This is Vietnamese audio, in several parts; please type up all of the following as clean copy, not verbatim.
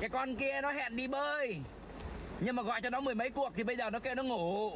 Cái con kia nó hẹn đi bơi, nhưng mà gọi cho nó mười mấy cuộc thì bây giờ nó kêu nó ngủ.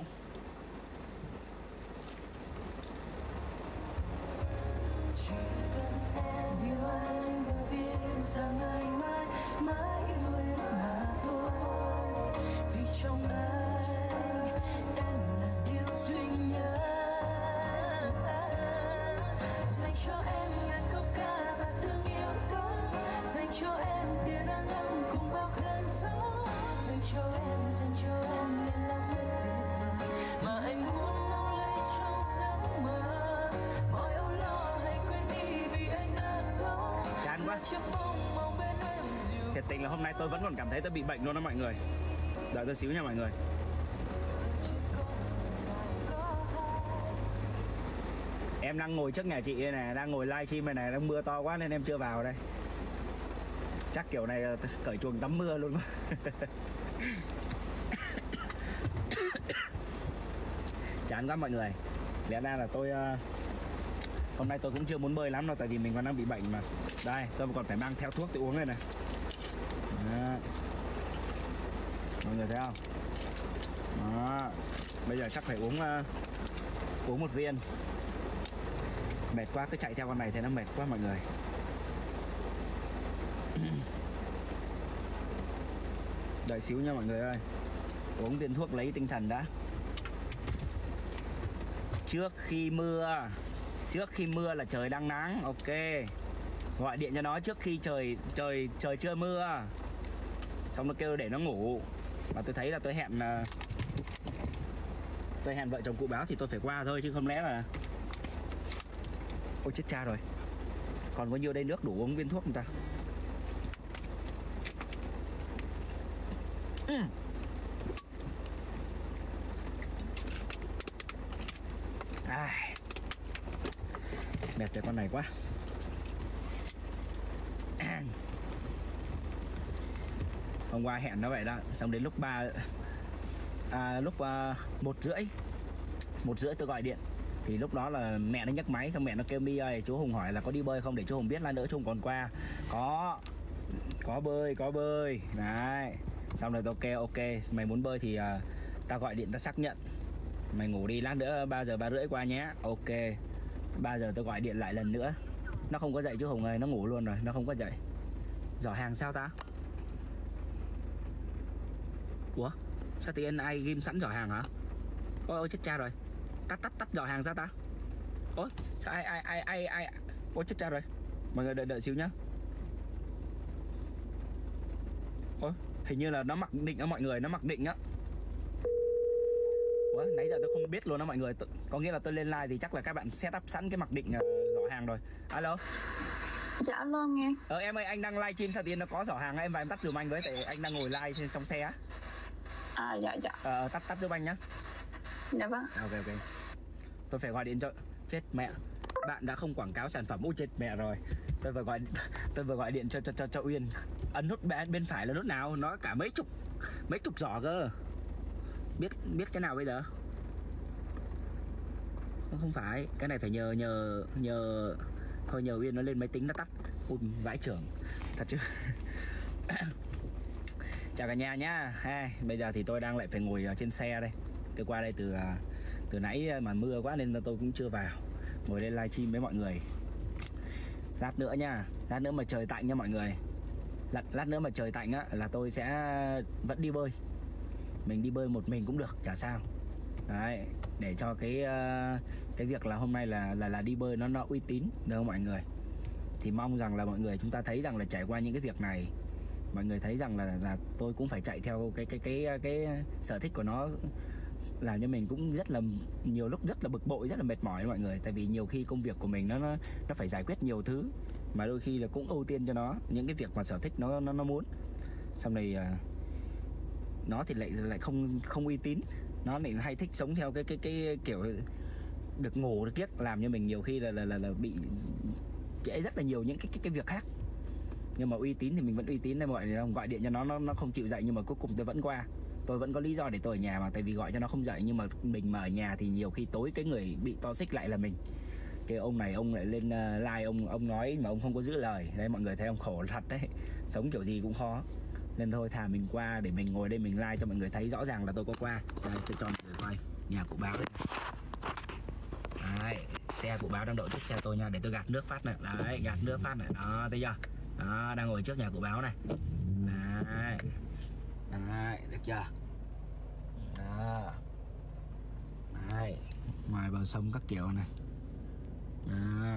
Chỉ cần em yêu anh và biết rằng anh mãi mãi yêu em mà thôi. Vì trong anh em là điều duy nhất. Dành cho em ngàn câu ca và thương yêu đó. Dành cho em tia nắng ấm cùng bao cơn gió. Dành cho em miền lòng bên tuyệt vời mà anh muốn nâng lấy trong giấc mơ. Mọi âu lo hãy quên đi vì anh ở đó. Chán quá. Thiệt tình là hôm nay tôi vẫn còn cảm thấy tôi bị bệnh luôn đó mọi người. Đợi tôi xíu nha mọi người. Em đang ngồi trước nhà chị đây này, đang ngồi livestream này này, đang mưa to quá nên em chưa vào đây. Chắc kiểu này cởi chuồng tắm mưa luôn. Chán quá mọi người. Lẽ ra là tôi hôm nay tôi cũng chưa muốn bơi lắm đâu, tại vì mình còn đang bị bệnh mà. Đây, tôi còn phải mang theo thuốc tôi uống đây này. Đó. Mọi người thấy không? Đó. Bây giờ chắc phải uống một viên. Mệt quá, cứ chạy theo con này thì nó mệt quá mọi người. Đợi xíu nha mọi người ơi. Uống viên thuốc lấy tinh thần đã. Trước khi mưa là trời đang nắng. Ok. Gọi điện cho nó trước khi trời chưa mưa. Xong nó kêu để nó ngủ. Và tôi thấy là tôi hẹn vợ chồng cụ Báo thì tôi phải qua thôi, chứ không lẽ là... Ôi chết cha rồi. Còn có nhiêu đây nước đủ uống viên thuốc người ta. Mệt cho con này quá. Hôm qua hẹn nó vậy đó. Xong đến lúc 1:30 tôi gọi điện. Thì lúc đó là mẹ nó nhấc máy. Xong mẹ nó kêu My ơi, chú Hùng hỏi là có đi bơi không để chú Hùng biết, là nữa chú Hùng còn qua. Có bơi. Đấy. Xong rồi tôi kêu ok, mày muốn bơi thì tao gọi điện tao xác nhận. Mày ngủ đi, lát nữa 3 giờ 3 rưỡi qua nhé. Ok. 3 giờ tôi gọi điện lại lần nữa. Nó không có dậy chú Hùng ơi, nó ngủ luôn rồi, nó không có dậy. Giỏ hàng sao ta? Ủa? Sao tự nhiên ai ghim sẵn giỏ hàng hả? Ôi chết cha rồi. Tắt giỏ hàng sao ta? Ôi sao ai ôi chết cha rồi. Mọi người đợi xíu nhá. Ôi hình như là nó mặc định á mọi người, nó mặc định á. Ủa nãy giờ tôi không biết luôn đó mọi người. Có nghĩa là tôi lên live thì chắc là các bạn set up sẵn cái mặc định giỏ hàng rồi. Alo. Dạ alo nghe. Em ơi, anh đang live stream sao tiền nó có giỏ hàng, em và em tắt giùm anh với, tại anh đang ngồi live trong xe á. Dạ. Tắt giúp anh nhá. Dạ vâng. Ok. Tôi phải gọi điện cho... Chết mẹ. Bạn đã không quảng cáo sản phẩm. Ôi chết mẹ rồi. Tôi vừa gọi điện cho Uyên. Ấn nút bên phải là nút nào? Nó cả mấy chục giỏ cơ. Biết cái nào bây giờ? Không phải, cái này phải nhờ thôi nhờ Uyên nó lên máy tính nó tắt. Ui vãi trưởng thật chứ. Chào cả nhà nhá. Bây giờ thì tôi đang lại phải ngồi trên xe đây. Tôi qua đây từ nãy mà mưa quá nên là tôi cũng chưa vào. Ngồi đây livestream với mọi người. Lát nữa nha, lát nữa mà trời tạnh nha mọi người. Lát nữa mà trời tạnh á là tôi sẽ vẫn đi bơi. Mình đi bơi một mình cũng được, chả sao. Đấy, để cho cái việc là hôm nay là đi bơi nó uy tín được không mọi người? Thì mong rằng là mọi người chúng ta thấy rằng là trải qua những cái việc này, mọi người thấy rằng là tôi cũng phải chạy theo cái sở thích của nó, làm cho mình cũng rất là nhiều lúc rất là bực bội, rất là mệt mỏi mọi người. Tại vì nhiều khi công việc của mình nó phải giải quyết nhiều thứ, mà đôi khi là cũng ưu tiên cho nó những cái việc mà sở thích nó muốn. Xong này nó thì lại không uy tín, nó lại hay thích sống theo cái kiểu được ngủ được kiếc, làm cho mình nhiều khi là bị trễ rất là nhiều những cái việc khác. Nhưng mà uy tín thì mình vẫn uy tín đây mọi người không? Gọi điện cho nó không chịu dậy nhưng mà cuối cùng tôi vẫn qua. Tôi vẫn có lý do để tôi ở nhà mà, tại vì gọi cho nó không dậy. Nhưng mà mình mà ở nhà thì nhiều khi tối cái người bị toxic lại là mình. Cái ông này ông lại lên live ông nói mà ông không có giữ lời. Đấy mọi người thấy ông khổ thật đấy. Sống kiểu gì cũng khó. Nên thôi thà mình qua để mình ngồi đây mình like cho mọi người thấy rõ ràng là tôi có qua. Đây tôi cho mọi người coi nhà cụ Báo đây. Đấy, xe cụ Báo đang đậu trước xe tôi nha. Để tôi gạt nước phát này. Đấy, gạt nước phát này. Đó, thấy chưa? Đó, đang ngồi trước nhà cụ Báo này. Đấy. Đấy, được chưa? Đó. Đấy, ngoài bờ sông các kiểu này. Đó.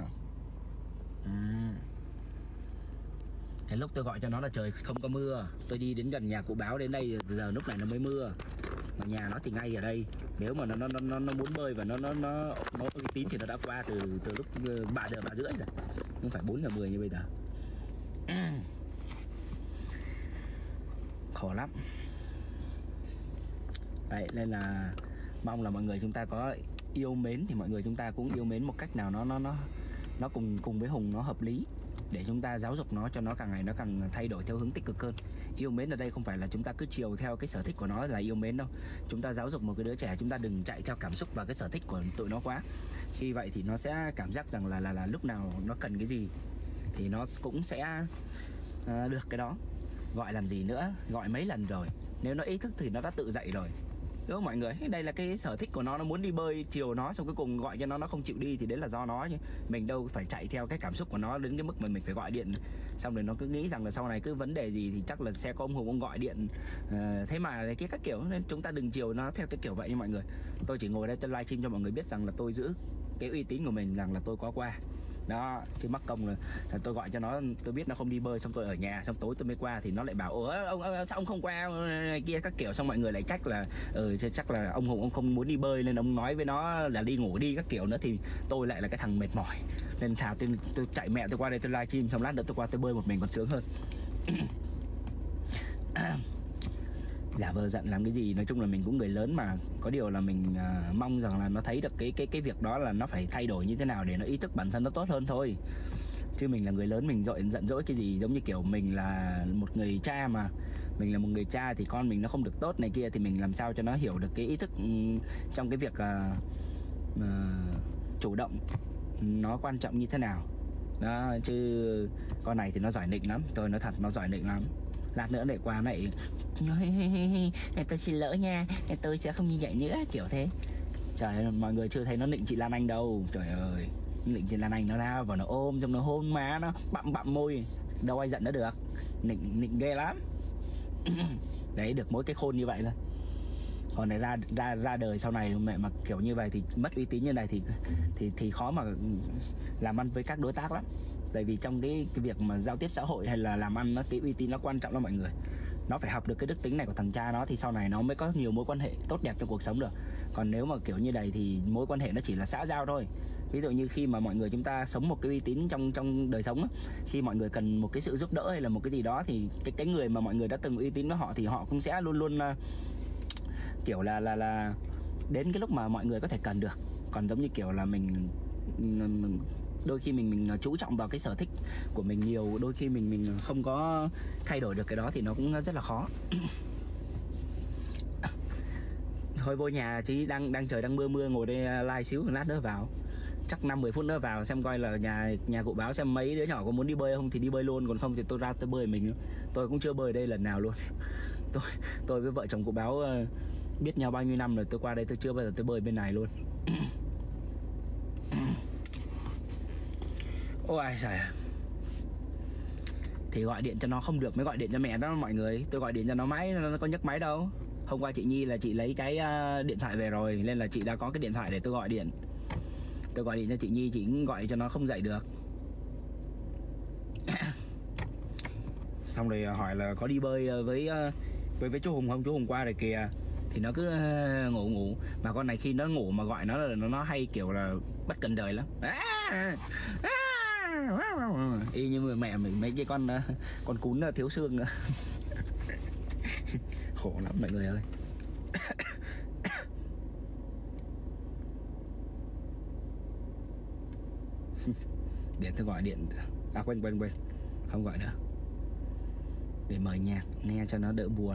Cái lúc tôi gọi cho nó là trời không có mưa. Tôi đi đến gần nhà cụ Báo đến đây giờ lúc này nó mới mưa. Mà nhà nó thì ngay ở đây. Nếu mà nó muốn bơi và nó uy tín thì nó đã qua từ lúc 3 giờ 3 rưỡi rồi. Không phải 4 giờ 10 như bây giờ. Khổ lắm. Đấy, nên là mong là mọi người chúng ta có yêu mến thì mọi người chúng ta cũng yêu mến một cách nào nó cùng với Hùng nó hợp lý, để chúng ta giáo dục nó cho nó càng ngày nó càng thay đổi theo hướng tích cực hơn. Yêu mến ở đây không phải là chúng ta cứ chiều theo cái sở thích của nó là yêu mến đâu. Chúng ta giáo dục một cái đứa trẻ, chúng ta đừng chạy theo cảm xúc và cái sở thích của tụi nó quá. Khi vậy thì nó sẽ cảm giác rằng là lúc nào nó cần cái gì thì nó cũng sẽ được cái đó. Gọi làm gì nữa, gọi mấy lần rồi, nếu nó ý thức thì nó đã tự dậy rồi, đúng không mọi người? Đây là cái sở thích của nó muốn đi bơi, chiều nó xong cuối cùng gọi cho nó không chịu đi thì đấy là do nó chứ mình đâu phải chạy theo cái cảm xúc của nó đến cái mức mà mình phải gọi điện xong rồi nó cứ nghĩ rằng là sau này cứ vấn đề gì thì chắc là sẽ có ông Hùng ông gọi điện thế mà cái các kiểu. Nên chúng ta đừng chiều nó theo cái kiểu vậy nha mọi người. Tôi chỉ ngồi đây tôi livestream cho mọi người biết rằng là tôi giữ cái uy tín của mình, rằng là tôi có qua đó, chứ mắc công là tôi gọi cho nó, tôi biết nó không đi bơi, xong tôi ở nhà, xong tối tôi mới qua thì nó lại bảo ủa ông sao ông không qua này kia các kiểu, xong mọi người lại trách là chắc là ông Hùng ông không muốn đi bơi nên ông nói với nó là đi ngủ đi các kiểu nữa, thì tôi lại là cái thằng mệt mỏi nên thà tôi chạy mẹ tôi qua đây tôi livestream, xong lát nữa tôi qua tôi bơi một mình còn sướng hơn. Giả vờ giận làm cái gì, nói chung là mình cũng người lớn mà, có điều là mình mong rằng là nó thấy được cái việc đó là nó phải thay đổi như thế nào để nó ý thức bản thân nó tốt hơn thôi. Chứ mình là người lớn mình giận dỗi cái gì, giống như kiểu mình là một người cha mà, mình là một người cha thì con mình nó không được tốt này kia thì mình làm sao cho nó hiểu được cái ý thức trong cái việc chủ động nó quan trọng như thế nào đó. Chứ con này thì nó giỏi nịnh lắm, tôi nói thật nó giỏi nịnh lắm. Lát nữa lại qua này tôi xin lỗi nha, tôi sẽ không như vậy nữa, kiểu thế. Trời ơi, mọi người chưa thấy nó nịnh chị Lan Anh đâu. Trời ơi, nịnh chị Lan Anh nó ra vào nó ôm trong nó hôn má nó bặm môi, đâu ai giận nó được. Nịnh ghê lắm. Đấy, được mỗi cái khôn như vậy thôi. Còn này ra đời sau này mẹ mà kiểu như vậy thì mất uy tín như này thì khó mà làm ăn với các đối tác lắm. Tại vì trong cái việc mà giao tiếp xã hội hay là làm ăn nó, cái uy tín nó quan trọng lắm mọi người. Nó phải học được cái đức tính này của thằng cha nó thì sau này nó mới có nhiều mối quan hệ tốt đẹp trong cuộc sống được. Còn nếu mà kiểu như này thì mối quan hệ nó chỉ là xã giao thôi. Ví dụ như khi mà mọi người chúng ta sống một cái uy tín trong đời sống á, khi mọi người cần một cái sự giúp đỡ hay là một cái gì đó thì cái người mà mọi người đã từng uy tín với họ thì họ cũng sẽ luôn luôn kiểu là đến cái lúc mà mọi người có thể cần được. Còn giống như kiểu là mình đôi khi mình chú trọng vào cái sở thích của mình nhiều, đôi khi mình không có thay đổi được cái đó thì nó cũng rất là khó. Thôi vô nhà chứ đang trời đang mưa ngồi đây live xíu, lát nữa vào, chắc 5-10 phút nữa vào xem coi là nhà cụ Báo xem mấy đứa nhỏ có muốn đi bơi không thì đi bơi luôn, còn không thì tôi ra tôi bơi mình. Tôi cũng chưa bơi đây lần nào luôn. Tôi với vợ chồng cụ Báo biết nhau bao nhiêu năm rồi, tôi qua đây tôi chưa bao giờ tôi bơi bên này luôn. Ôi trời, thì gọi điện cho nó không được mới gọi điện cho mẹ đó mọi người. Tôi gọi điện cho nó mãi nó có nhấc máy đâu. Hôm qua chị Nhi là chị lấy cái điện thoại về rồi nên là chị đã có cái điện thoại để tôi gọi điện. Tôi gọi điện cho chị Nhi, chị cũng gọi cho nó không dậy được. Xong rồi hỏi là có đi bơi với chú Hùng không, chú Hùng qua rồi kìa. Thì nó cứ ngủ mà con này khi nó ngủ mà gọi nó là nó hay kiểu là bất cần đời lắm. Y như mẹ mình mấy cái con cún thiếu xương. Khổ lắm mọi người ơi. Để tôi gọi điện. À quên không gọi nữa, để mở nhạc nghe cho nó đỡ buồn.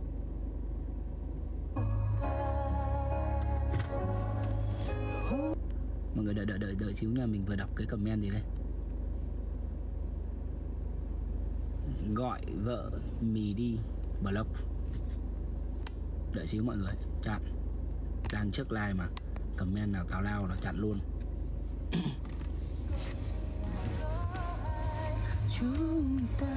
Mọi người đợi xíu nha, mình vừa đọc cái comment gì đây. gọi vợ mì đi block. Đợi xíu mọi người, chặn. Đang trước live mà, comment nào tào lao là chặn luôn. Chúng ta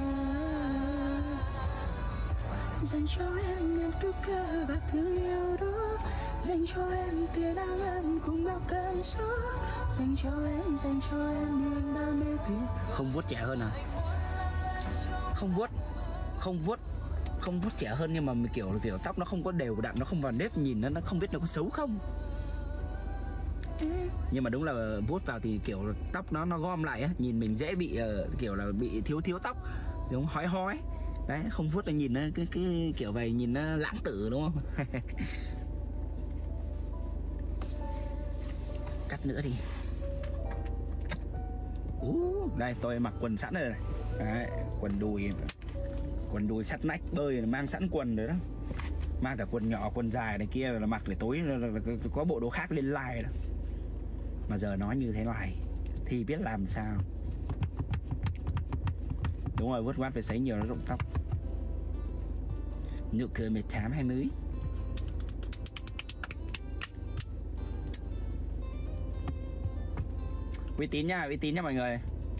dành cho em nghiên cứu cơ và thương yêu đó, dành cho em tia nắng ấm cùng bao cơn gió, dành cho em niềm đam mê tuyệt. Không vuốt trẻ hơn à? Không vuốt trẻ hơn, nhưng mà kiểu tóc nó không có đều đặn, nó không vào nếp, nhìn nó không biết nó có xấu không. Nhưng mà đúng là vuốt vào thì kiểu tóc nó gom lại á, nhìn mình dễ bị kiểu là bị thiếu tóc, giống hói. Đấy, không vuốt là nhìn nó cái kiểu vậy, nhìn nó lãng tử đúng không? Cắt nữa đi. Đây tôi mặc quần sẵn rồi này. Đấy, quần đùi sắt nách bơi mang sẵn quần rồi đó. Mang cả quần nhỏ, quần dài này kia là mặc để tối là có bộ đồ khác lên live đó. Mà giờ nói như thế này thì biết làm sao. Đúng rồi, vuốt quát phải sấy nhiều nó rụng tóc. Nụ cười 18-20. Uy tín nha mọi người.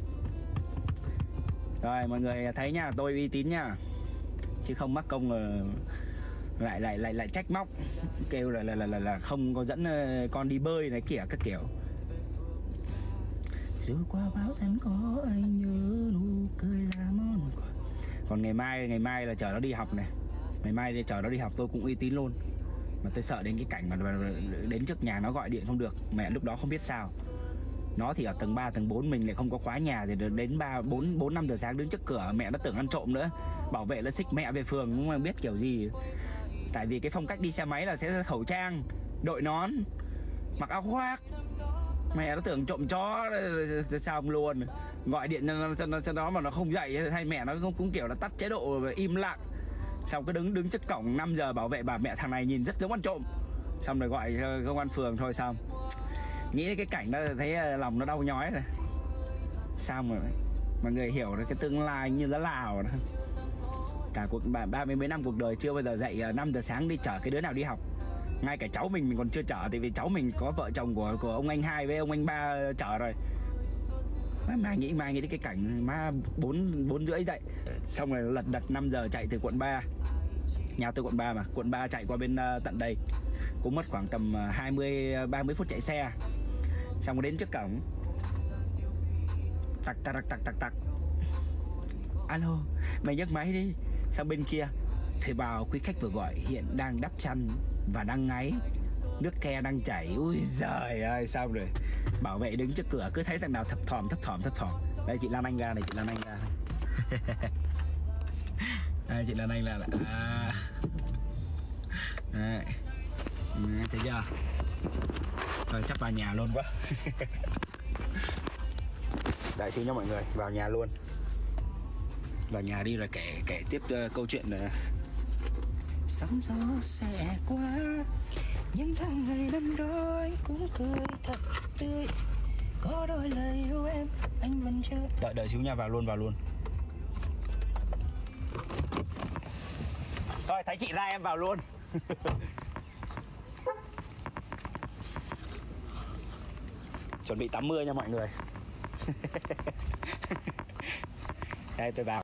Rồi mọi người thấy nha, tôi uy tín nha, chứ không mắc công lại trách móc, kêu là không có dẫn con đi bơi này kia các kiểu. Dù qua báo gian có anh nhớ nụ cười là món quà. Còn ngày mai là chở nó đi học này. Ngày mai để chở nó đi học tôi cũng uy tín luôn. Mà tôi sợ đến cái cảnh mà đến trước nhà nó gọi điện không được. Mẹ lúc đó không biết sao. Nó thì ở tầng 3, tầng 4, mình lại không có khóa nhà, thì đến 4-5 giờ sáng đứng trước cửa, mẹ nó tưởng ăn trộm nữa. Bảo vệ nó xích mẹ về phường, không mà biết kiểu gì. Tại vì cái phong cách đi xe máy là sẽ khẩu trang, đội nón, mặc áo khoác. Mẹ nó tưởng trộm chó xong luôn. Gọi điện cho nó mà nó không dậy, hay mẹ nó cũng kiểu là tắt chế độ im lặng. Xong cứ đứng trước cổng 5 giờ, bảo vệ bảo mẹ thằng này nhìn rất giống ăn trộm. Xong rồi gọi công an phường thôi xong. Nghĩ cái cảnh đó thấy lòng nó đau nhói rồi. Sao mà mọi người hiểu được cái tương lai như lá lào đó. Cả 30 mấy năm cuộc đời chưa bao giờ dậy 5 giờ sáng đi chở cái đứa nào đi học. Ngay cả cháu mình còn chưa chở, thì vì cháu mình có vợ chồng của ông anh 2 với ông anh 3 chở rồi. Mai nghĩ đến cái cảnh má 4 rưỡi dậy, xong rồi lật đật 5 giờ chạy từ quận 3. Nhà tôi quận 3 mà, quận 3 chạy qua bên tận đây cũng mất khoảng tầm 20-30 phút chạy xe. Xong rồi đến trước cổng, tặc. Alo, mày nhấc máy đi. Sang bên kia, thuê bao quý khách vừa gọi hiện đang đắp chăn và đang ngáy, nước ke đang chảy. Ui giời ơi, sao rồi. Bảo vệ đứng trước cửa cứ thấy thằng nào thấp thỏm. Đây chị Lan Anh ra này, chị Lan Anh ra. Đây chị Lan Anh ra. Đấy. Thấy chưa? Rồi chắc vào nhà luôn quá. Đợi xíu nha mọi người, vào nhà luôn. Vào nhà đi rồi kể tiếp câu chuyện này. Sóng gió sẽ qua, những tháng ngày năm đó anh cũng cười thật tươi. Có đôi lời yêu em anh vẫn chờ. Đợi xíu nha, vào luôn. Thôi thấy chị ra em vào luôn. Chuẩn bị tắm mưa nha mọi người. Đây tôi vào.